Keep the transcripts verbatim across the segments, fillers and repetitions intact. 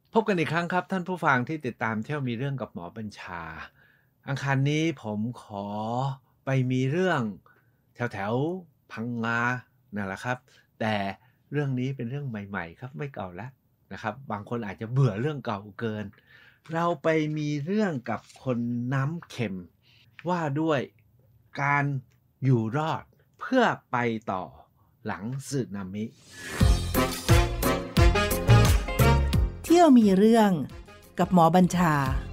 พบกันอีกครั้งครับท่านผู้ฟังที่ติดตามเที่ยวมีเรื่องกับหมอบัญชาอังคารนี้ผมขอไปมีเรื่องแถวแถวพังงานั่นแหละครับแต่เรื่องนี้เป็นเรื่องใหม่ๆครับไม่เก่าแล้วนะครับบางคนอาจจะเบื่อเรื่องเก่าเกินเราไปมีเรื่องกับคนน้ำเค็มว่าด้วยการอยู่รอดเพื่อไปต่อหลังสึนามิเที่ยวมีเรื่องกับหมอบัญชา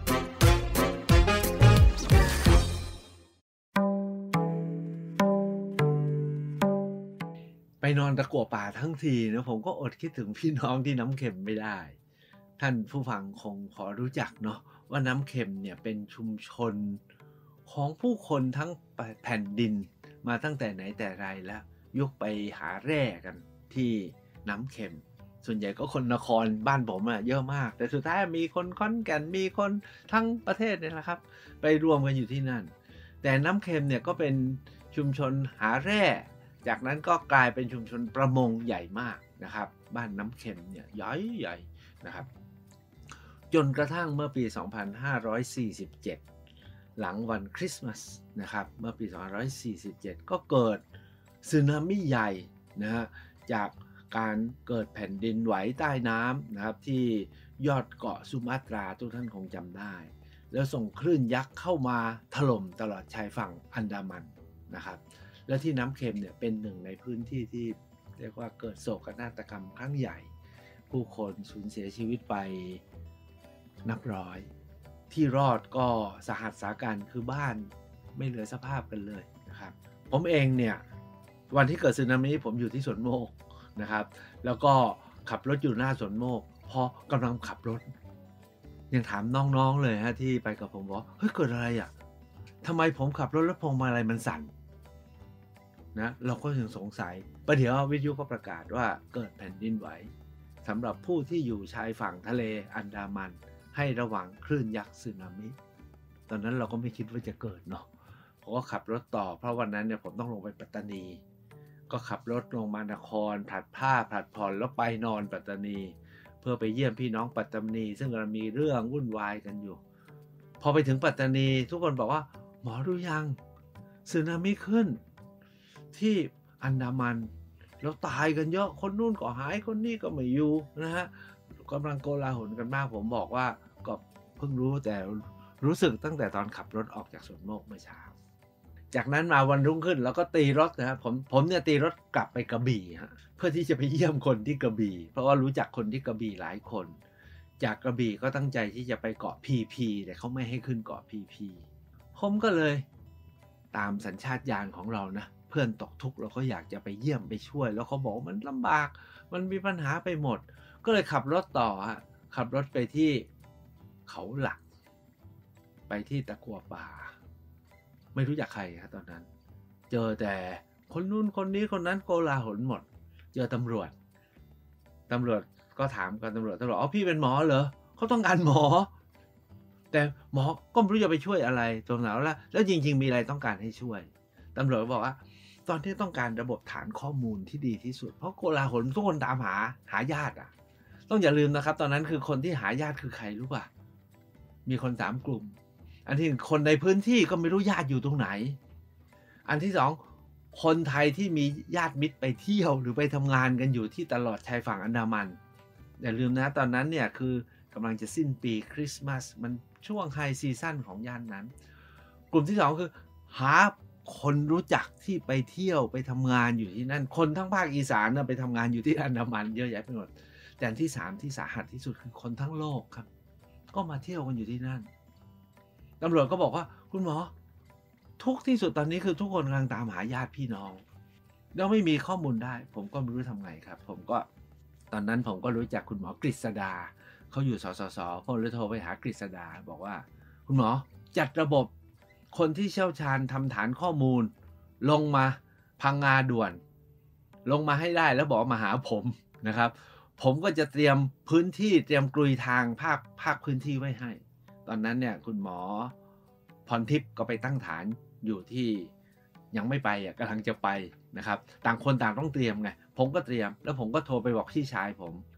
ไปนอนตะกั่วป่าทั้งทีนะผมก็อดคิดถึงพี่น้องที่น้ำเค็มไม่ได้ท่านผู้ฟังคงพอรู้จักเนาะว่าน้ำเค็มเนี่ยเป็นชุมชนของผู้คนทั้งแผ่นดินมาตั้งแต่ไหนแต่ไรแล้วยกไปหาแร่กันที่น้ำเค็มส่วนใหญ่ก็คนนครบ้านผมอะเยอะมากแต่สุดท้ายมีคนขอนแก่นมีคนทั้งประเทศเนี่ยแหละครับไปรวมกันอยู่ที่นั่นแต่น้ำเค็มเนี่ยก็เป็นชุมชนหาแร่ จากนั้นก็กลายเป็นชุมชนประมงใหญ่มากนะครับบ้านน้ำเค็มเนี่ยใหญ่ๆนะครับจนกระทั่งเมื่อปี สองพันห้าร้อยสี่สิบเจ็ด หลังวันคริสต์มาสนะครับเมื่อปี สองพันห้าร้อยสี่สิบเจ็ด ก็เกิดสึนามิใหญ่นะฮะจากการเกิดแผ่นดินไหวใต้น้ำนะครับที่ยอดเกาะสุมาตราทุกท่านคงจำได้แล้วส่งคลื่นยักษ์เข้ามาถล่มตลอดชายฝั่งอันดามันนะครับ และที่น้ำเค็มเนี่ยเป็นหนึ่งในพื้นที่ที่เรียกว่าเกิดโศกนาฏกรรมครั้งใหญ่ผู้คนสูญเสียชีวิตไปนับร้อยที่รอดก็สาหัสสากันคือบ้านไม่เหลือสภาพกันเลยนะครับผมเองเนี่ยวันที่เกิดสึนามิผมอยู่ที่สวนโมกนะครับแล้วก็ขับรถอยู่หน้าสวนโมกพอกำลังขับรถยังถามน้องๆเลยฮะที่ไปกับผมว่าเฮ้ยเกิดอะไรอ่ะทำไมผมขับรถแล้วพวงมาลัยมันสั่นนะเราก็ยังสงสัยประเดี๋ยววิทยุก็ประกาศว่าเกิดแผ่นดินไหวสำหรับผู้ที่อยู่ชายฝั่งทะเลอันดามันให้ระวังคลื่นยักษ์สึนามิตอนนั้นเราก็ไม่คิดว่าจะเกิดเนาะผมก็ขับรถต่อเพราะวันนั้นเนี่ยผมต้องลงไปปัตตานีก็ขับรถลงมานครผลัดผ้าผลัดผ่อนแล้วไปนอนปัตตานีเพื่อไปเยี่ยมพี่น้องปัตตานีซึ่งกำลังมีเรื่องวุ่นวายกันอยู่พอไปถึงปัตตานีทุกคนบอกว่าหมอรู้ยังสึนามิขึ้นที่อันดามันแล้วตายกันเยอะคนนู่นก็หายคนนี่ก็ไม่อยู่นะฮะกำลังโกลาหลกันมากผมบอกว่าก็เพิ่งรู้แต่รู้สึกตั้งแต่ตอนขับรถออกจากสวนโมกเมื่อเช้าจากนั้นมาวันรุ่งขึ้นแล้วก็ตีรถนะครับผมผมเนี่ยตีรถกลับไปกระบี่ฮะเพื่อที่จะไปเยี่ยมคนที่กระบี่เพราะว่ารู้จักคนที่กระบี่หลายคนจากกระบี่ก็ตั้งใจที่จะไปเกาะพีพีแต่เขาไม่ให้ขึ้นเกาะพีพีผมก็เลยตามสัญชาตญาณของเรานะเพื่อนตกทุกข์เราก็อยากจะไปเยี่ยมไปช่วยแล้วเขาบอกมันลำบากมันมีปัญหาไปหมดก็เลยขับรถต่อฮะขับรถไปที่เขาหลักไปที่ตะกั่วป่าไม่รู้จักใครครับตอนนั้นเจอแต่คนนู้นคนนี้คนนั้นโกลาหลหมดเจอตำรวจตำรวจก็ถามกันตำรวจตำรวจอ๋อพี่เป็นหมอเหรอเขาต้องการหมอแต่หมอก็ไม่รู้จะไปช่วยอะไรตรงไหนแล้วแล้วจริงๆมีอะไรต้องการให้ช่วยตำรวจบอกว่าตอนที่ต้องการระบบฐานข้อมูลที่ดีที่สุดเพราะโกลาหลทุกคนตามหาหาญาติอ่ะต้องอย่าลืมนะครับตอนนั้นคือคนที่หาญาติคือใครรู้ป่ะมีคนสามกลุ่มอันที่คนในพื้นที่ก็ไม่รู้ญาติอยู่ตรงไหนอันที่สองคนไทยที่มีญาติมิตรไปเที่ยวหรือไปทำงานกันอยู่ที่ตลอดชายฝั่งอันดามันอย่าลืมนะตอนนั้นเนี่ยคือกำลังจะสิ้นปีคริสต์มาสมันช่วงไฮซีซั่นของย่านนั้นกลุ่มที่สองคือหาคนรู้จักที่ไปเที่ยวไปทำงานอยู่ที่นั่นคนทั้งภาคอีสานนะไปทำงานอยู่ที่อันดามันเยอะแยะไปหมดแต่ที่สามที่สาหัสที่สุดคือคนทั้งโลกครับก็มาเที่ยวกันอยู่ที่นั่นตำรวจก็บอกว่าคุณหมอทุกที่สุดตอนนี้คือทุกคนกำลังตามหาญาติพี่น้องแล้วไม่มีข้อมูลได้ผมก็ไม่รู้ทำไงครับผมก็ตอนนั้นผมก็รู้จักคุณหมอกฤษดาเขาอยู่สสสผมเลยโทรไปหากฤษดาบอกว่าคุณหมอจัดระบบคนที่เชี่ยวชาญทำฐานข้อมูลลงมาพังงาด่วนลงมาให้ได้แล้วบอกมาหาผมนะครับผมก็จะเตรียมพื้นที่เตรียมกลุยทางภาคภาคพื้นที่ไว้ให้ตอนนั้นเนี่ยคุณหมอพรทิพย์ก็ไปตั้งฐานอยู่ที่ยังไม่ไปอ่ะกำลังจะไปนะครับต่างคนต่างต้องเตรียมไงผมก็เตรียมแล้วผมก็โทรไปบอกพี่ชายผม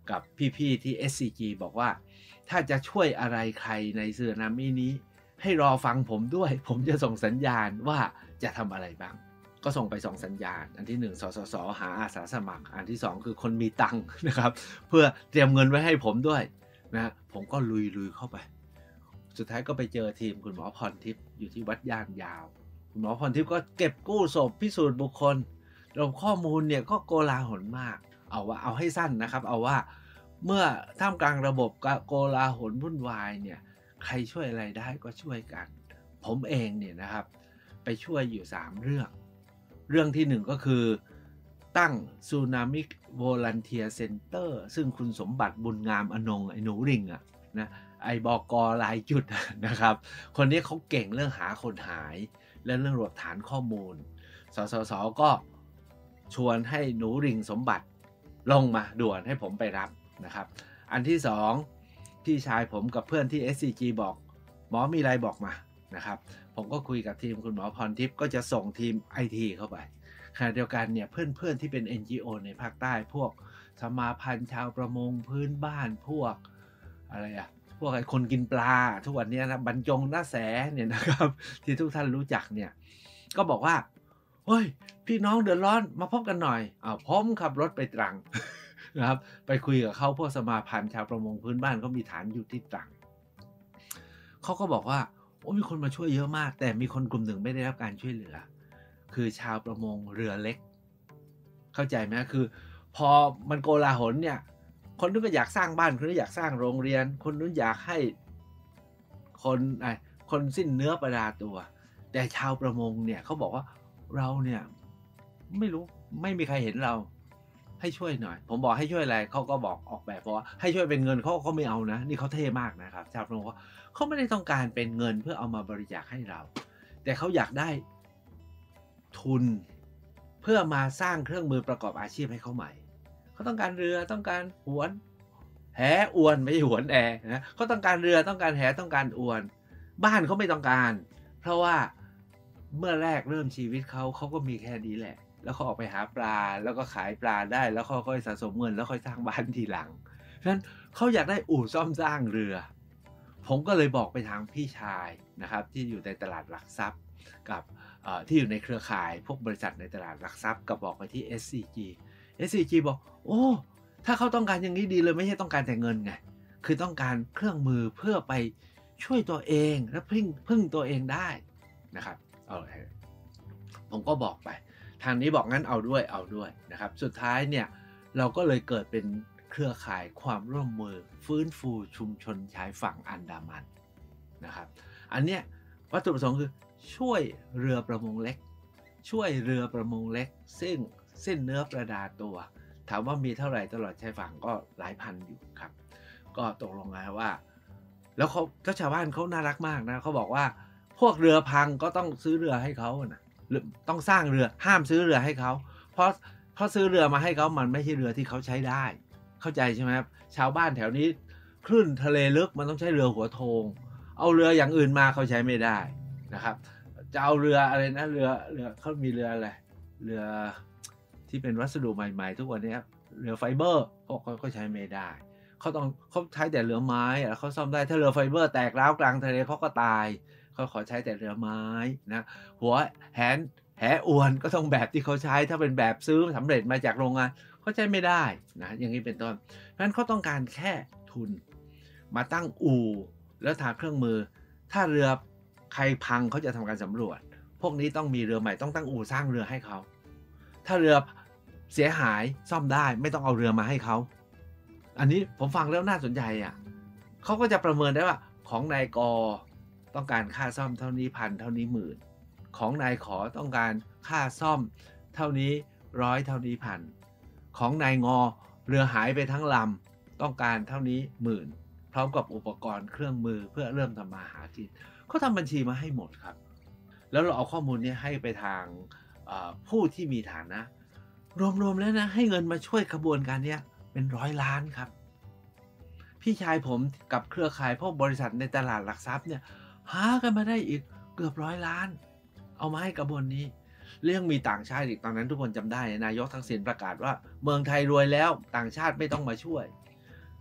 กับพี่ๆที่ เอส ซี จี บอกว่าถ้าจะช่วยอะไรใครในสึนามินี้ให้รอฟังผมด้วยผมจะส่งสัญญาณว่าจะทำอะไรบ้างก็ส่งไปสองสัญญาณอันที่หนึ่งสสสหาอาสาสมัครอันที่สองคือคนมีตังค์นะครับเพื่อเตรียมเงินไว้ให้ผมด้วยนะผมก็ลุยๆเข้าไปสุดท้ายก็ไปเจอทีมคุณหมอพรทิพย์อยู่ที่วัดย่านยาวคุณหมอพรทิพย์ก็เก็บกู้ศพพิสูจน์บุคคลเราข้อมูลเนี่ยก็โกลาหลมากเอาว่าเอาให้สั้นนะครับเอาว่าเมื่อท่ามกลางระบบโกลาหลวุ่นวายเนี่ยใครช่วยอะไรได้ก็ช่วยกันผมเองเนี่ยนะครับไปช่วยอยู่สามเรื่องเรื่องที่หนึ่งก็คือตั้ง Tsunami Volunteer Center ซึ่งคุณสมบัติบุญงามอนงไอ้หนูริงอะนะไอ้บก.รายจุดนะครับคนนี้เขาเก่งเรื่องหาคนหายและเรื่องรวบฐานข้อมูลสสสก็ชวนให้หนูริงสมบัติลงมาด่วนให้ผมไปรับนะครับอันที่สองพี่ชายผมกับเพื่อนที่ เอส ซี จี บอกหมอมีอะไรบอกมานะครับผมก็คุยกับทีมคุณหมอพรทิพย์ก็จะส่งทีม ไอ ที เข้าไปขณะเดียวกันเนี่ยเพื่อนๆที่เป็น เอ็น จี โอ ในภาคใต้พวกสมาพันธ์ชาวประมงพื้นบ้านพวกอะไรอะพวกไอ้คนกินปลาทุกวันนี้นะบรรจงหน้าแสเนี่ยนะครับที่ทุกท่านรู้จักเนี่ยก็บอกว่าเฮ้ยพี่น้องเดือดร้อนมาพบกันหน่อยอ้าวผมขับรถไปตรัง นะครับไปคุยกับเขาพวกสมาพันธ์ชาวประมงพื้นบ้านเขามีฐานอยู่ที่ตรังเขาก็บอกว่าโอ้มีคนมาช่วยเยอะมากแต่มีคนกลุ่มหนึ่งไม่ได้รับการช่วยเหลือคือชาวประมงเรือเล็กเข้าใจไหมคือพอมันโกลาหลเนี่ยคนนู้นก็อยากสร้างบ้านคนนู้นอยากสร้างโรงเรียนคนนู้นอยากให้คนไอ้คนสิ้นเนื้อประดาตัวแต่ชาวประมงเนี่ยเขาบอกว่าเราเนี่ยไม่รู้ไม่มีใครเห็นเราให้ช่วยหน่อยผมบอกให้ช่วยอะไรเขาก็บอกออกแบบเพราะว่าให้ช่วยเป็นเงินเขาก็ไม่เอานะนี่เขาเท่มากนะครับชาวประมงว่าเขาไม่ได้ต้องการเป็นเงินเพื่อเอามาบริจาคให้เราแต่เขาอยากได้ทุนเพื่อมาสร้างเครื่องมือประกอบอาชีพให้เขาใหม่เขาต้องการเรือต้องการหวนแหอวนไม่ใช่หวนแอนะเขาต้องการเรือต้องการแหต้องการอวนบ้านเขาไม่ต้องการเพราะว่าเมื่อแรกเริ่มชีวิตเขาเขาก็มีแค่นี้แหละแล้วเขาออกไปหาปลาแล้วก็ขายปลาได้แล้วค่อยๆสะสมเงินแล้วค่อยสร้างบ้านทีหลังเพราะฉะนั้นเขาอยากได้อู่ซ่อมสร้างเรือผมก็เลยบอกไปทางพี่ชายนะครับที่อยู่ในตลาดหลักทรัพย์กับที่อยู่ในเครือข่ายพวกบริษัทในตลาดหลักทรัพย์กับบอกไปที่ เอส ซี จี เอส ซี จี บอกโอ้ถ้าเขาต้องการอย่างนี้ดีเลยไม่ใช่ต้องการแต่เงินไงคือต้องการเครื่องมือเพื่อไปช่วยตัวเองและพึ่งพึ่งตัวเองได้นะครับเอาผมก็บอกไปทางนี้บอกงั้นเอาด้วยเอาด้วยนะครับสุดท้ายเนี่ยเราก็เลยเกิดเป็นเครือข่ายความร่วมมือฟื้นฟูชุมชนชายฝั่งอันดามันนะครับอันเนี้ยวัตถุประสงค์คือช่วยเรือประมงเล็กช่วยเรือประมงเล็กซึ่งสิ้นเนื้อประดาตัวถามว่ามีเท่าไหร่ตลอดชายฝั่งก็หลายพันอยู่ครับก็ตกลงกันว่าแล้วเขาเจ้าชาวบ้านเขาน่ารักมากนะเขาบอกว่าพวกเรือพังก็ต้องซื้อเรือให้เขานะต้องสร้างเรือห้ามซื้อเรือให้เขาเพราะเพราะซื้อเรือมาให้เขามันไม่ใช่เรือที่เขาใช้ได้เข้าใจใช่ไหมครับชาวบ้านแถวนี้คลื่นทะเลลึกมันต้องใช้เรือหัวโทงเอาเรืออย่างอื่นมาเขาใช้ไม่ได้นะครับจะเอาเรืออะไรนะเรือเรือเขามีเรืออะไรเรือที่เป็นวัสดุใหม่ๆทุกวันนี้เรือไฟเบอร์เขาก็ใช้ไม่ได้เขาต้องเขาใช้แต่เรือไม้แล้วเขาซ่อมได้ถ้าเรือไฟเบอร์แตกร้าวกลางทะเลเขาก็ตายเขาขอใช้แต่เรือไม้นะหัวแหนแหอวนก็ต้องแบบที่เขาใช้ถ้าเป็นแบบซื้อสำเร็จมาจากโรงงานเขาใช้ไม่ได้นะอย่างนี้เป็นต้นเพราะฉะนั้นเขาต้องการแค่ทุนมาตั้งอู่แล้วทาเครื่องมือถ้าเรือใครพังเขาจะทำการสำรวจพวกนี้ต้องมีเรือใหม่ต้องตั้งอู่สร้างเรือให้เขาถ้าเรือเสียหายซ่อมได้ไม่ต้องเอาเรือมาให้เขาอันนี้ผมฟังแล้วน่าสนใจอ่ะเขาก็จะประเมินได้ว่าของนายกต้องการค่าซ่อมเท่านี้พันเท่านี้หมื่นของนายขอต้องการค่าซ่อมเท่านี้ร้อยเท่านี้พันของนายงอเรือหายไปทั้งลำต้องการเท่านี้หมื่นพร้อมกับอุปกรณ์เครื่องมือเพื่อเริ่มทำมาหากินเขาทำบัญชีมาให้หมดครับแล้วเราเอาข้อมูลนี้ให้ไปทางผู้ที่มีฐานะรวมๆแล้วนะให้เงินมาช่วยขบวนการนี้เป็นร้อยล้านครับพี่ชายผมกับเครือข่ายพวกบริษัทในตลาดหลักทรัพย์เนี่ยหากันมาได้อีกเกือบร้อยล้านเอามาให้กระบวนนี้เรื่องมีต่างชาติอีกตอนนั้นทุกคนจำได้นายกทักษิณประกาศว่าเมืองไทยรวยแล้วต่างชาติไม่ต้องมาช่วย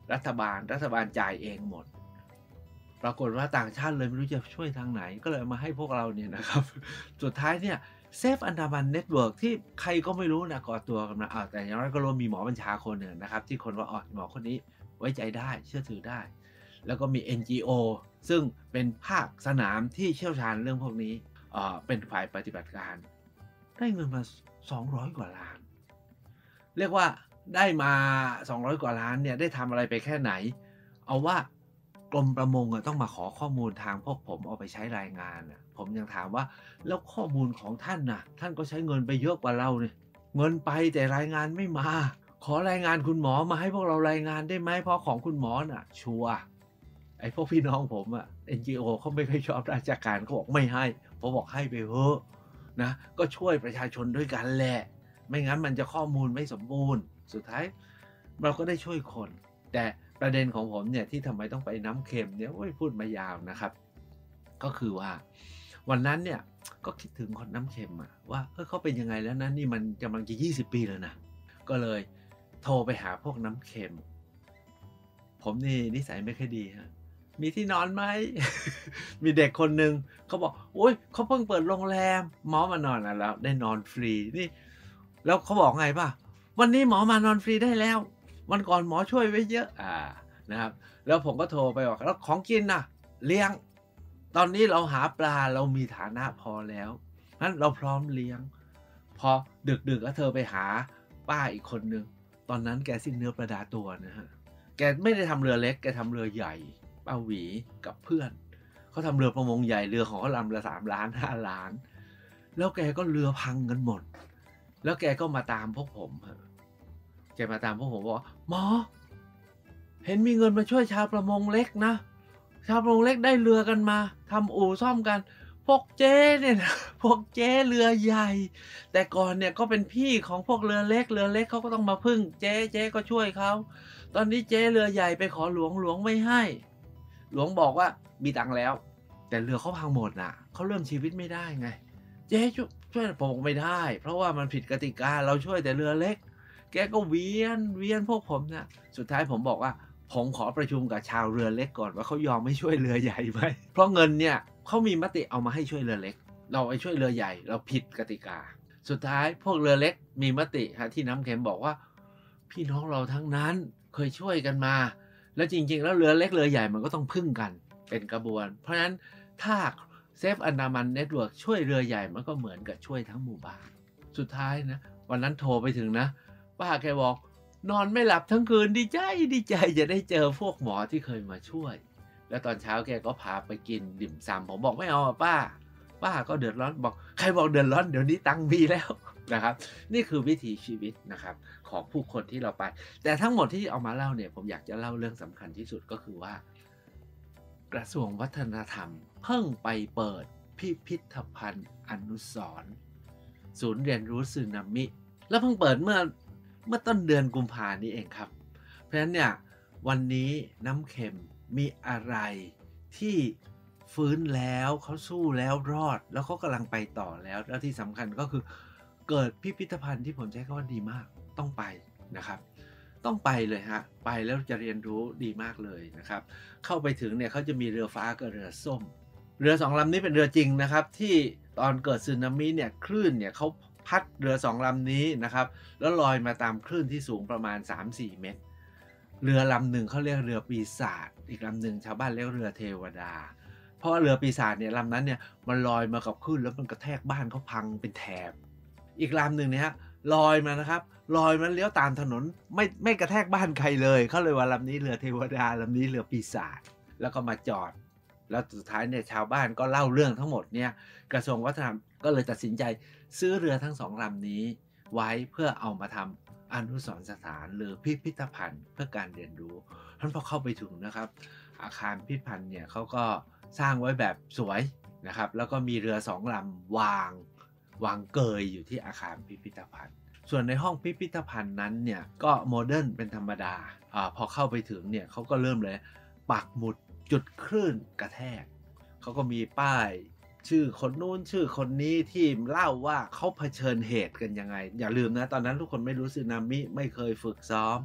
รัฐบาลรัฐบาลจ่ายเองหมดปรากฏว่าต่างชาติเลยไม่รู้จะช่วยทางไหนก็เลยมาให้พวกเราเนี่ยนะครับสุดท้ายเนี่ยเซฟอันดามันเน็ตเวิร์กที่ใครก็ไม่รู้นะก่อตัวกันมาอ้าวแต่อย่างน้อยก็รู้มีหมอบัญชาคนหนึ่งนะครับที่คนว่าอ๋อหมอคนนี้ไว้ใจได้เชื่อถือได้แล้วก็มี เอ็น จี โอ ซึ่งเป็นภาคสนามที่เชี่ยวชาญเรื่องพวกนี้เอ่อเป็นฝ่ายปฏิบัติการได้เงินมาสองร้อยกว่าล้านเรียกว่าได้มาสองร้อยกว่าล้านเนี่ยได้ทำอะไรไปแค่ไหนเอาว่ากรมประมงต้องมาขอข้อมูลทางพวกผมเอาไปใช้รายงานน่ะผมยังถามว่าแล้วข้อมูลของท่านน่ะท่านก็ใช้เงินไปเยอะกว่าเราเนี่ยเงินไปแต่รายงานไม่มาขอรายงานคุณหมอมาให้พวกเรารายงานได้ไหมเพราะของคุณหมอน่ะชัวร์ไอ้พวกพี่น้องผมอะ เอ็น จี โอ เขาไม่ค่อยชอบราชการเขาบอกไม่ให้ผมบอกให้ไปเถอะนะก็ช่วยประชาชนด้วยกันแหละไม่งั้นมันจะข้อมูลไม่สมบูรณ์สุดท้ายเราก็ได้ช่วยคนแต่ประเด็นของผมเนี่ยที่ทำไมต้องไปน้ำเค็มเนี่ยโอ้ยพูดมายาวนะครับก็คือว่าวันนั้นเนี่ยก็คิดถึงคนน้ำเค็มอะว่าเออเขาเป็นยังไงแล้วนะนี่มันกำลังจะยี่สิบปีแล้วนะก็เลยโทรไปหาพวกน้ำเค็มผมนี่นิสัยไม่ค่อยดีฮะมีที่นอนไหม มีเด็กคนหนึ่งเขาบอกโอ้ยเขาเพิ่งเปิดโรงแรมหมอมานอนแล้วได้นอนฟรีนี่แล้วเขาบอกไงป่ะวันนี้หมอมานอนฟรีได้แล้ววันก่อนหมอช่วยไว้เยอะอ่านะครับแล้วผมก็โทรไปบอกแล้วของกินน่ะเลี้ยงตอนนี้เราหาปลาเรามีฐานะพอแล้วนั้นเราพร้อมเลี้ยงพอดึกๆก็เธอไปหาป้าอีกคนนึงตอนนั้นแกสิ้นเนื้อประดาตัวนะฮะแกไม่ได้ทำเรือเล็กแกทำเรือใหญ่ป้าหวีกับเพื่อนเขาทำเรือประมงใหญ่เรือของเขาลำละสามล้านห้าล้านแล้วแกก็เรือพังกันหมดแล้วแกก็มาตามพวกผมแกมาตามพวกผมบอกหมอเห็นมีเงินมาช่วยชาวประมงเล็กนะชาวประมงเล็กได้เรือกันมาทำอู่ซ่อมกันพวกเจ๊เนี่ยนะพวกเจ๊เรือใหญ่แต่ก่อนเนี่ยก็เป็นพี่ของพวกเรือเล็กเรือเล็กเขาก็ต้องมาพึ่งเจ๊เจ๊ก็ช่วยเขาตอนนี้เจ๊เรือใหญ่ไปขอหลวงหลวงไม่ให้หลวงบอกว่ามีตังค์แล้วแต่เรือเขาพังหมดน่ะเขาเริ่มชีวิตไม่ได้ไงเจ๊ช่วยช่วยผมไม่ได้เพราะว่ามันผิดกติกาเราช่วยแต่เรือเล็กแกก็เวียนเวียนพวกผมนะสุดท้ายผมบอกว่าผมขอประชุมกับชาวเรือเล็กก่อนว่าเขายอมไม่ช่วยเรือใหญ่ไหมเพราะเงินเนี่ยเขามีมติเอามาให้ช่วยเรือเล็กเราไปช่วยเรือใหญ่เราผิดกติกาสุดท้ายพวกเรือเล็กมีมติฮะที่น้ำเค็มบอกว่าพี่น้องเราทั้งนั้นเคยช่วยกันมาแล้วจริงๆแล้วเรือเล็กเรือใหญ่มันก็ต้องพึ่งกันเป็นกระบวนเพราะฉะนั้นถ้าเซฟอันดามันเน็ตเวิร์กช่วยเรือใหญ่มันก็เหมือนกับช่วยทั้งหมู่บ้านสุดท้ายนะวันนั้นโทรไปถึงนะป้าแกบอกนอนไม่หลับทั้งคืนดีใจดีใจจะได้เจอพวกหมอที่เคยมาช่วยแล้วตอนเช้าแกก็พาไปกินดิ่มซำผมบอกไม่เอาป้าป้าก็เดือดร้อนบอกใครบอกเดือดร้อนเดี๋ยวนี้ตังค์มีแล้วนะครับนี่คือวิถีชีวิตนะครับของผู้คนที่เราไปแต่ทั้งหมดที่เอามาเล่าเนี่ยผมอยากจะเล่าเรื่องสำคัญที่สุดก็คือว่ากระทรวงวัฒนธรรมเพิ่งไปเปิดพิพิธภัณฑ์อนุสรณ์ศูนย์เรียนรู้สึนามิแล้วเพิ่งเปิดเมื่อเมื่อต้นเดือนกุมภาพันธ์นี้เองครับเพราะฉะนั้นเนี่ยวันนี้น้ำเค็มมีอะไรที่ฟื้นแล้วเขาสู้แล้วรอดแล้วเขากำลังไปต่อแล้วแล้วที่สำคัญก็คือเกิดพิพิธภัณฑ์ที่ผมใช้คำว่าดีมากต้องไปนะครับต้องไปเลยฮะไปแล้วจะเรียนรู้ดีมากเลยนะครับเข้าไปถึงเนี่ยเขาจะมีเรือฟ้ากับเรือส้มเรือสองลำนี้เป็นเรือจริงนะครับที่ตอนเกิดสึนามิเนี่ยคลื่นเนี่ยเขาพัดเรือสองลำนี้นะครับแล้วลอยมาตามคลื่นที่สูงประมาณ สามถึงสี่ เมตรเรือลำหนึ่งเขาเรียกเรือปีศาจอีกลำหนึ่งชาวบ้านเรียกเรือเทวดาเพราะว่าเรือปีศาจเนี่ยลำนั้นเนี่ยมันลอยมากับคลื่นแล้วมันกระแทกบ้านเขาพังเป็นแถบอีกลำหนึ่งเนี่ยลอยมานะครับลอยมาเลี้ยวตามถนนไม่ไม่กระแทกบ้านใครเลยเขาเลยว่าลำนี้เรือเทวดาลำนี้เรือปีศาจแล้วก็มาจอดแล้วสุดท้ายเนี่ยชาวบ้านก็เล่าเรื่องทั้งหมดเนี่ยกระทรวงวัฒนธรรมก็เลยตัดสินใจซื้อเรือทั้งสองลำนี้ไว้เพื่อเอามาทำอนุสรณ์สถานหรือพิพิธภัณฑ์เพื่อการเรียนรู้ท่านพอเข้าไปถึงนะครับอาคารพิพิธภัณฑ์เนี่ยเขาก็สร้างไว้แบบสวยนะครับแล้วก็มีเรือสองลำวางวางเกยอยู่ที่อาคารพิพิธภัณฑ์ส่วนในห้องพิพิธภัณฑ์นั้นเนี่ยก็โมเดิร์นเป็นธรรมดาอ่าพอเข้าไปถึงเนี่ยเขาก็เริ่มเลยปักหมุดจุดคลื่นกระแทกเขาก็มีป้ายชื่อคนนู้นชื่อคนนี้ที่เล่าว่าเขาเผชิญเหตุกันยังไงอย่าลืมนะตอนนั้นทุกคนไม่รู้สึนามิไม่เคยฝึกซ้อม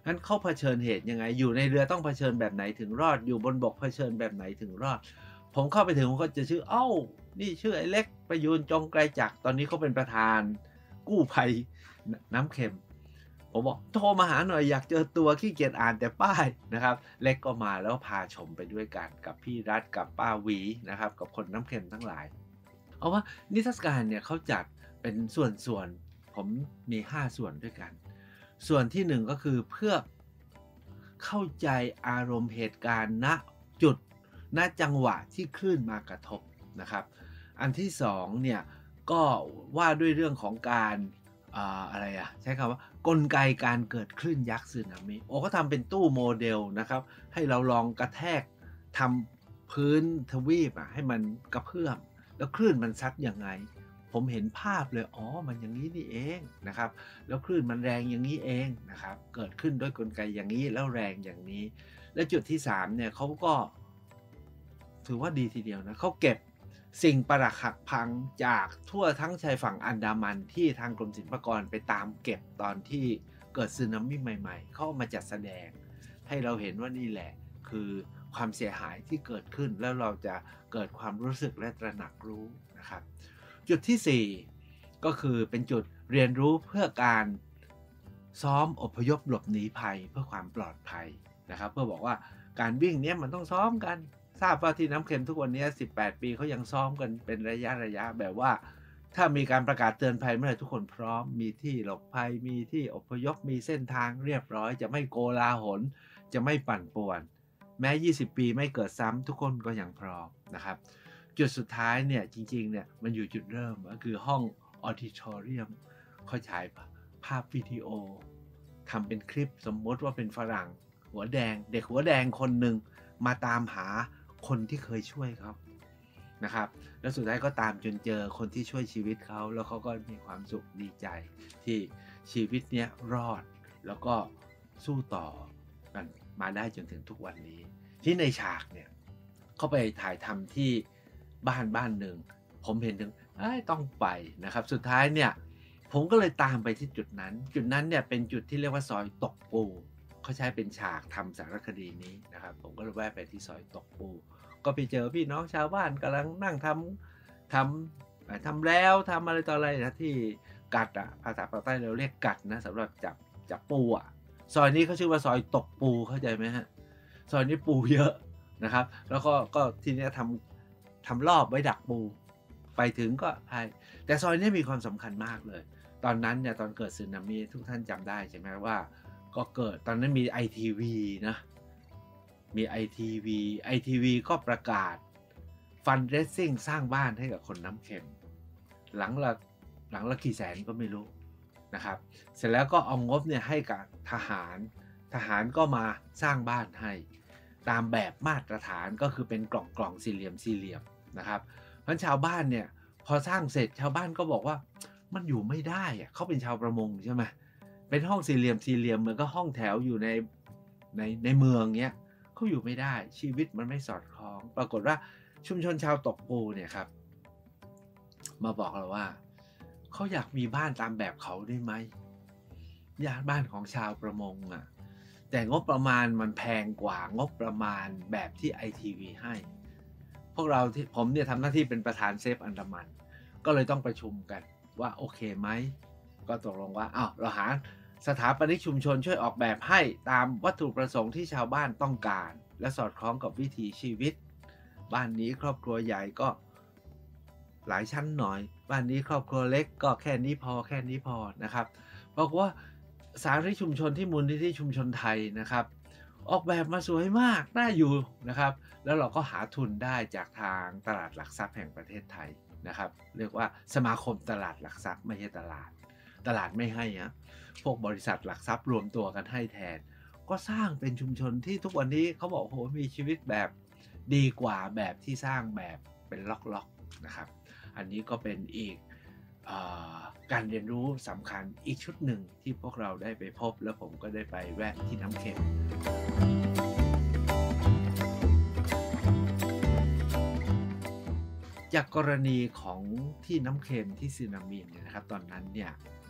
งั้นเขาเผชิญเหตุยังไงอยู่ในเรือต้องเผชิญแบบไหนถึงรอดอยู่บนบกเผชิญแบบไหนถึงรอดผมเข้าไปถึงผมก็จะชื่อเอ้านี่ชื่อไอ้เล็กประยูนจงไกลจักรตอนนี้เขาเป็นประธานกู้ภัยน้ำเค็มผมบอกโทรมาหาหน่อยอยากเจอตัวขี้เกียจอ่านแต่ป้ายนะครับเล็กก็มาแล้วพาชมไปด้วยกันกับพี่รัฐกับป้าหวีนะครับกับคนน้ำเค็มทั้งหลายเอาว่านิทรรศการเนี่ยเขาจัดเป็นส่วนๆผมมีห้าส่วนด้วยกันส่วนที่หนึ่งก็คือเพื่อเข้าใจอารมณ์เหตุการณ์ณจุดณจังหวะที่คลื่นมากระทบนะครับอันที่สองเนี่ยก็ว่าด้วยเรื่องของการอ่าอะไรอะใช้คำว่ากลไกการเกิดคลื่นยักษ์สึนามิโอ้เขาทำเป็นตู้โมเดลนะครับให้เราลองกระแทกทำพื้นทวีปอะให้มันกระเพื่อมแล้วคลื่นมันซัดยังไงผมเห็นภาพเลยอ๋อมันอย่างนี้นี่เองนะครับแล้วคลื่นมันแรงอย่างนี้เองนะครับเกิดขึ้นด้วยกลไกอย่างนี้แล้วแรงอย่างนี้และจุดที่สามเนี่ยเขาก็ถือว่าดีทีเดียวนะเขาเก็บสิ่งปรักหักพังจากทั่วทั้งชายฝั่งอันดามันที่ทางกรมศิลปากรไปตามเก็บตอนที่เกิดสึนามิใหม่ๆเขามาจัดแสดงให้เราเห็นว่านี่แหละคือความเสียหายที่เกิดขึ้นแล้วเราจะเกิดความรู้สึกและตระหนักรู้นะครับจุดที่สี่ก็คือเป็นจุดเรียนรู้เพื่อการซ้อมอพยพหลบหนีภัยเพื่อความปลอดภัยนะครับเพื่อบอกว่าการวิ่งเนี้ยมันต้องซ้อมกันทราบว่าที่น้ำเค็มทุกวันนี้สิบแปดปีเขายังซ้อมกันเป็นระยะระยะแบบว่าถ้ามีการประกาศเตือนภัยเมื่อไหร่ทุกคนพร้อมมีที่หลบภัยมีที่อพยพมีเส้นทางเรียบร้อยจะไม่โกลาหลจะไม่ปั่นป่วนแม้ยี่สิบปีไม่เกิดซ้ำทุกคนก็ยังพร้อมนะครับจุดสุดท้ายเนี่ยจริงๆเนี่ยมันอยู่จุดเริ่มก็คือห้องออดิทอเรียมเขาฉายภาพวิดีโอทำเป็นคลิปสมมติว่าเป็นฝรั่งหัวแดงเด็กหัวแดงคนหนึ่งมาตามหาคนที่เคยช่วยเขานะครับแล้วสุดท้ายก็ตามจนเจอคนที่ช่วยชีวิตเขาแล้วเขาก็มีความสุขดีใจที่ชีวิตเนี้ยรอดแล้วก็สู้ต่อกันมาได้จนถึงทุกวันนี้ที่ในฉากเนี่ยเขาไปถ่ายทำที่บ้านบ้านหนึ่งผมเห็นถึงต้องไปนะครับสุดท้ายเนี่ยผมก็เลยตามไปที่จุดนั้นจุดนั้นเนี่ยเป็นจุดที่เรียกว่าซอยตกปูเขาใช้เป็นฉากทำสารคดีนี้นะครับผมก็เลยแวะไปที่ซอยตกปูก็ไปเจอพี่น้องชาวบ้านกำลังนั่งทำทำทำแล้วทำอะไรต่ออะไรนะที่กัดอะภาษาภาคใต้เราเรียกกัดนะสำหรับจับจับปูอะซอยนี้เขาชื่อว่าซอยตกปูเข้าใจไหมฮะซอยนี้ปูเยอะนะครับแล้วก็ก็ทีนี้ทำทำรอบไว้ดักปูไปถึงก็ใช่แต่ซอยนี้มีความสำคัญมากเลยตอนนั้นเนี่ยตอนเกิดสึนามิทุกท่านจำได้ใช่ไหมว่าก็เกิดตอนนั้นมี ไอ ที วี นะมี ไอ ที วี ไอ ที วี ก็ประกาศฟันเรสซิ่งสร้างบ้านให้กับคนน้ำเค็มหลังละหลังละกี่แสนก็ไม่รู้นะครับเสร็จแล้วก็เอางบเนี่ยให้กับทหารทหารก็มาสร้างบ้านให้ตามแบบมาตรฐานก็คือเป็นกล่องกล่องสี่เหลี่ยมสี่เหลี่ยมนะครับเพราะชาวบ้านเนี่ยพอสร้างเสร็จชาวบ้านก็บอกว่ามันอยู่ไม่ได้อะเขาเป็นชาวประมงใช่ไหมเป็นห้องสี่เหลี่ยมสี่เหลี่ยมเหมือนกับห้องแถวอยู่ในในในเมืองเนี้ยเขาอยู่ไม่ได้ชีวิตมันไม่สอดคล้องปรากฏว่าชุมชนชาวตกปูเนี่ยครับมาบอกเราว่าเขาอยากมีบ้านตามแบบเขาได้ไหมอยากบ้านของชาวประมงอ่ะแต่งบประมาณมันแพงกว่างบประมาณแบบที่ ไอ ที วี ให้พวกเราที่ผมเนี่ยทำหน้าที่เป็นประธานเซฟอันดามันก็เลยต้องประชุมกันว่าโอเคไหมก็ตกลงว่าอ้าวเราหาสถาปนิกชุมชนช่วยออกแบบให้ตามวัตถุประสงค์ที่ชาวบ้านต้องการและสอดคล้องกับวิถีชีวิตบ้านนี้ครอบครัวใหญ่ก็หลายชั้นหน่อยบ้านนี้ครอบครัวเล็กก็แค่นี้พอแค่นี้พอนะครับบอกว่าสาธารณชุมชนที่มูลนิธิชุมชนไทยนะครับออกแบบมาสวยมากน่าอยู่นะครับแล้วเราก็หาทุนได้จากทางตลาดหลักทรัพย์แห่งประเทศไทยนะครับเรียกว่าสมาคมตลาดหลักทรัพย์ไม่ใช่ตลาดตลาดไม่ให้นะพวกบริษัทหลักทรัพย์รวมตัวกันให้แทนก็สร้างเป็นชุมชนที่ทุกวันนี้เขาบอกโอ้โหมีชีวิตแบบดีกว่าแบบที่สร้างแบบเป็นล็อกๆนะครับอันนี้ก็เป็นอีกการเรียนรู้สำคัญอีกชุดหนึ่งที่พวกเราได้ไปพบแล้วผมก็ได้ไปแวะที่น้ำเค็มจากกรณีของที่น้ำเค็มที่สึนามิเนี่ยนะครับตอนนั้นเนี่ย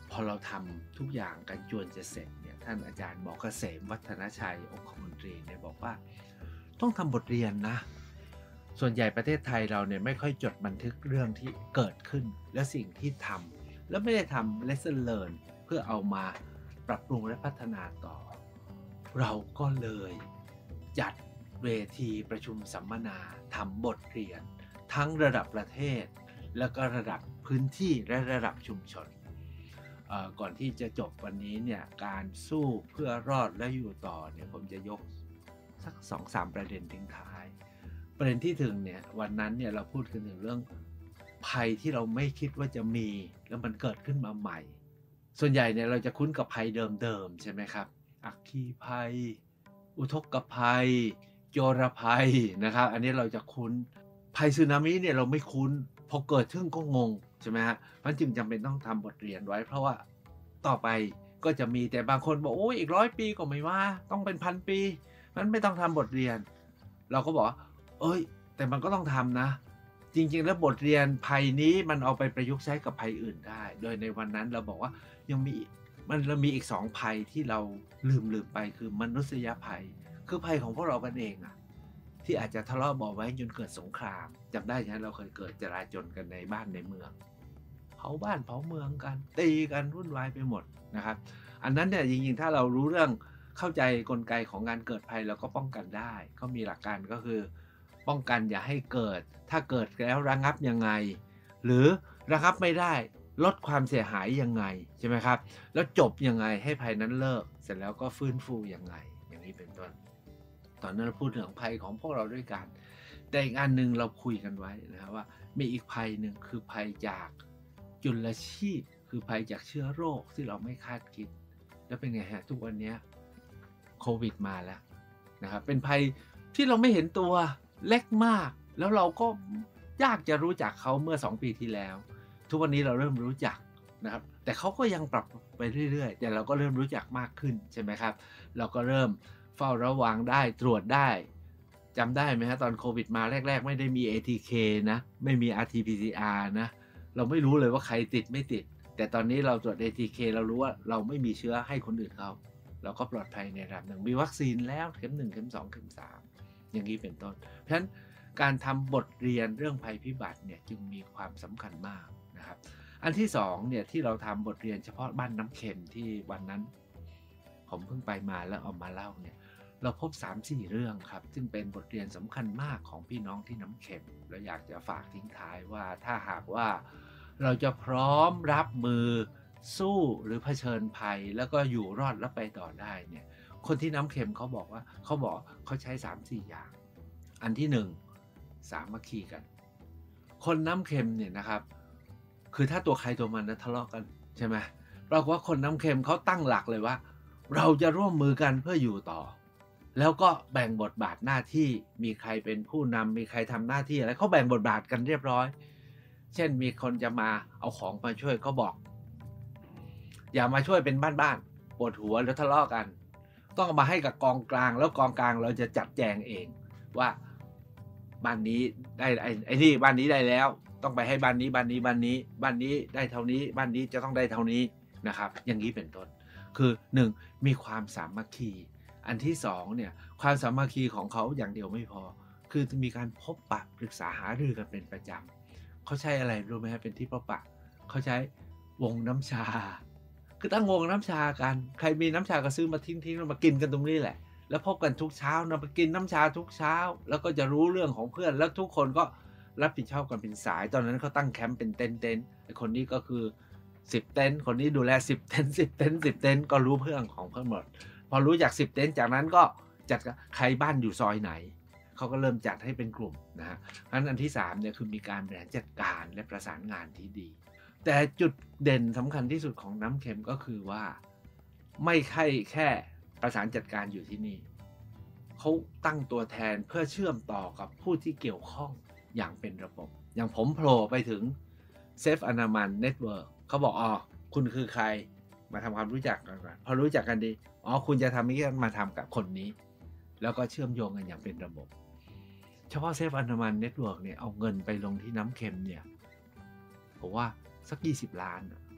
พอเราทำทุกอย่างกันจวนจะเสร็จเนี่ยท่านอาจารย์หมอเกษมวัฒนชัยองคมนตรีเนี่ยบอกว่าต้องทำบทเรียนนะส่วนใหญ่ประเทศไทยเราเนี่ยไม่ค่อยจดบันทึกเรื่องที่เกิดขึ้นและสิ่งที่ทำแล้วไม่ได้ทำ lesson learn เพื่อเอามาปรับปรุงและพัฒนาต่อเราก็เลยจัดเวทีประชุมสัมมนาทำบทเรียนทั้งระดับประเทศแล้วก็ระดับพื้นที่และระดับชุมชนก่อนที่จะจบวันนี้เนี่ยการสู้เพื่อรอดและอยู่ต่อเนี่ยผมจะยกสัก สองถึงสาม ประเด็นทิ้งท้ายประเด็นที่ถึงเนี่ยวันนั้นเนี่ยเราพูดกันถึงเรื่องภัยที่เราไม่คิดว่าจะมีแล้วมันเกิดขึ้นมาใหม่ส่วนใหญ่เนี่ยเราจะคุ้นกับภัยเดิมๆใช่ไหมครับอัคคีภัยอุทกภัยโจรภัยนะครับอันนี้เราจะคุ้นภัยสึนามิเนี่ยเราไม่คุ้นพอเกิดขึ้นก็งงใช่ไหมฮะมันจึงจำเป็นต้องทำบทเรียนไว้เพราะว่าต่อไปก็จะมีแต่บางคนบอกโอ้ยอีกร้อยปีก็ไม่ว่าต้องเป็นพันปีมันไม่ต้องทำบทเรียนเราก็บอกเอ้ยแต่มันก็ต้องทำนะจริงๆแล้วบทเรียนภัยนี้มันเอาไปประยุกต์ใช้กับภัยอื่นได้โดยในวันนั้นเราบอกว่ายังมีมันเรามีอีกสองภัยที่เราลืมลืมไปคือมนุษยภัยคือภัยของพวกเรากันเองอะที่อาจจะทะเลาะเบาะแว้งจนเกิดสงครามจำได้ใช่ไหมเราเคยเกิดจลาจลกันในบ้านในเมืองเผาบ้านเผาเมืองกันตีกันวุ่นวายไปหมดนะครับอันนั้นเนี่ยจริงๆถ้าเรารู้เรื่องเข้าใจกลไกของการเกิดภัยเราก็ป้องกันได้ก็มีหลักการก็คือป้องกันอย่าให้เกิดถ้าเกิดแล้วระงับยังไงหรือระงับไม่ได้ลดความเสียหายยังไงใช่ไหมครับแล้วจบยังไงให้ภัยนั้นเลิกเสร็จแล้วก็ฟื้นฟูยังไงอย่างนี้เป็นต้นตอนนั้นเราพูดถึงภัยของพวกเราด้วยกันแต่อีกอันนึงเราคุยกันไว้นะครับว่ามีอีกภัยหนึ่งคือภัยจากจุลชีพคือภัยจากเชื้อโรคที่เราไม่คาดคิดแล้วเป็นไงฮะทุกวันนี้โควิดมาแล้วนะครับเป็นภัยที่เราไม่เห็นตัวเล็กมากแล้วเราก็ยากจะรู้จักเขาเมื่อสองปีที่แล้วทุกวันนี้เราเริ่มรู้จักนะครับแต่เขาก็ยังปรับไปเรื่อยๆแต่เราก็เริ่มรู้จักมากขึ้นใช่ไหมครับเราก็เริ่มเฝ้าระวังได้ตรวจได้จำได้ไหมฮะตอนโควิดมาแรกๆไม่ได้มี เอ ที เค นะไม่มี อาร์ ที พี ซี อาร์ นะเราไม่รู้เลยว่าใครติดไม่ติดแต่ตอนนี้เราตรวจ เอ ที เค เรารู้ว่าเราไม่มีเชื้อให้คนอื่นเขาเราก็ปลอดภัยในระดับหนึ่งมีวัคซีนแล้วเข็มหนึ่งเข็มสองเข็มสามอย่างนี้เป็นต้นเพราะฉะนั้นการทำบทเรียนเรื่องภัยพิบัติเนี่ยจึงมีความสำคัญมากนะครับอันที่สองเนี่ยที่เราทำบทเรียนเฉพาะบ้านน้ำเค็มที่วันนั้นผมเพิ่งไปมาแล้วเอามาเล่าเนี่ยเราพบ สามสี่ เรื่องครับซึ่งเป็นบทเรียนสำคัญมากของพี่น้องที่น้ำเค็มและอยากจะฝากทิ้งท้ายว่าถ้าหากว่าเราจะพร้อมรับมือสู้หรือเผชิญภัยแล้วก็อยู่รอดและไปต่อได้เนี่ยคนที่น้ำเค็มเขาบอกว่าเขาบอกเขาใช้ สามสี่ อย่างอันที่หนึ่งสามัคคีกันคนน้ำเค็มเนี่ยนะครับคือถ้าตัวใครตัวมันนะทะเลาะกันใช่ไหมปรากฏว่าคนน้ำเค็มเขาตั้งหลักเลยว่าเราจะร่วมมือกันเพื่ออยู่ต่อแล้วก็แบ่งบทบาทหน้าที่มีใครเป็นผู้นำมีใครทำหน้าที่อะไรเขาแบ่งบทบาทกันเรียบร้อยเช่นมีคนจะมาเอาของมาช่วยก็บอกอย่ามาช่วยเป็นบ้านๆปวดหัวแล้วทะเลาะกันต้องเอามาให้กับกองกลางแล้วกองกลางเราจะจัดแจงเองว่าบ้านนี้ได้ไอ้ไอ้นี่บ้านนี้ได้แล้วต้องไปให้บ้านนี้บ้านนี้บ้านนี้บ้านนี้ได้เท่านี้บ้านนี้จะต้องได้เท่านี้นะครับอย่างนี้เป็นต้นคือหนึ่งมีความสามัคคีอันที่สองเนี่ยความสามัคคีของเขาอย่างเดียวไม่พอคือมีการพบปะปรึกษาหารือกันเป็นประจำเขาใช้อะไรรู้ไหมฮะเป็นที่พบปะเขาใช้วงน้ำชาคือตั้งวงน้ำชากันใครมีน้ำชาก็ซื้อมาทิ้งๆแล้วมากินกันตรงนี้แหละแล้วพบกันทุกเช้านะไปกินน้ำชาทุกเช้าแล้วก็จะรู้เรื่องของเพื่อนแล้วทุกคนก็รับผิดชอบกันเป็นสายตอนนั้นเขาตั้งแคมป์เป็นเต็นท์เต็นท์ไอ้คนนี้ก็คือสิบเต็นท์คนนี้ดูแลสิบเต็นท์สิบเต็นท์สิบเต็นท์ก็รู้เพื่อนของเพื่อนหมดพอรู้จากสิบเต็นท์จากนั้นก็จัดใครบ้านอยู่ซอยไหนเขาก็เริ่มจัดให้เป็นกลุ่มนะฮะเพราะฉะนั้นอันที่สามเนี่ยคือมีการบริหารจัดการและประสานงานที่ดีแต่จุดเด่นสำคัญที่สุดของน้ำเค็มก็คือว่าไม่ใช่แค่ประสานจัดการอยู่ที่นี่เขาตั้งตัวแทนเพื่อเชื่อมต่อกับผู้ที่เกี่ยวข้องอย่างเป็นระบบอย่างผมโผล่ไปถึงเซฟอนามันเน็ตเวิร์กเขาบอกอ๋อคุณคือใครมาทำความรู้จักกันก่อนพอรู้จักกันดีอ๋อคุณจะทำนี้มาทำกับคนนี้แล้วก็เชื่อมโยงกันอย่างเป็นระบบเฉพาะเซฟอนามันเน็ตเวิร์กเนี่ยเอาเงินไปลงที่น้ำเค็มเนี่ยผมว่าสักยี่สิบล้าน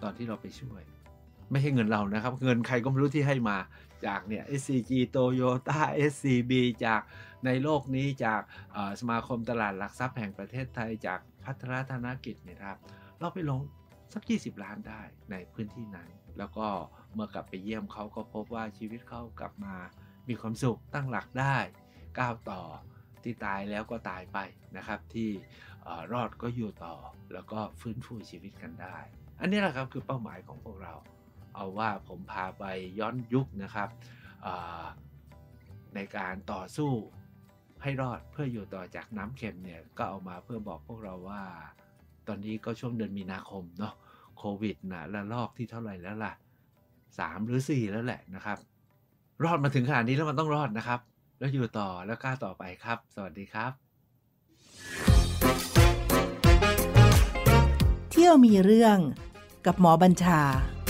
ตอนที่เราไปช่วย ไม่ใช่เงินเรานะครับ เงินใครก็ไม่รู้ที่ให้มาจากเนี่ย เอส ซี จี Toyota เอส ซี บี จากในโลกนี้จากสมาคมตลาดหลักทรัพย์แห่งประเทศไทยจากพัฒนาธนกิจเนี่ยครับเราไปลงสักยี่สิบล้านได้ในพื้นที่นั้นแล้วก็เมื่อกลับไปเยี่ยมเขาก็พบว่าชีวิตเขากลับมามีความสุขตั้งหลักได้ก้าวต่อที่ตายแล้วก็ตายไปนะครับที่รอดก็อยู่ต่อแล้วก็ฟื้นฟูชีวิตกันได้อันนี้แหละครับคือเป้าหมายของพวกเราเอาว่าผมพาไปย้อนยุคนะครับในการต่อสู้ให้รอดเพื่ออยู่ต่อจากน้ำเค็มเนี่ยก็เอามาเพื่อบอกพวกเราว่าตอนนี้ก็ช่วงเดือนมีนาคมเนาะโควิดนะระลอกที่เท่าไหร่แล้วล่ะสามหรือสี่แล้วแหละนะครับรอดมาถึงขนาดนี้แล้วมันต้องรอดนะครับแล้วอยู่ต่อแล้วกล้าต่อไปครับสวัสดีครับเที่ยวมีเรื่องกับหมอบัญชา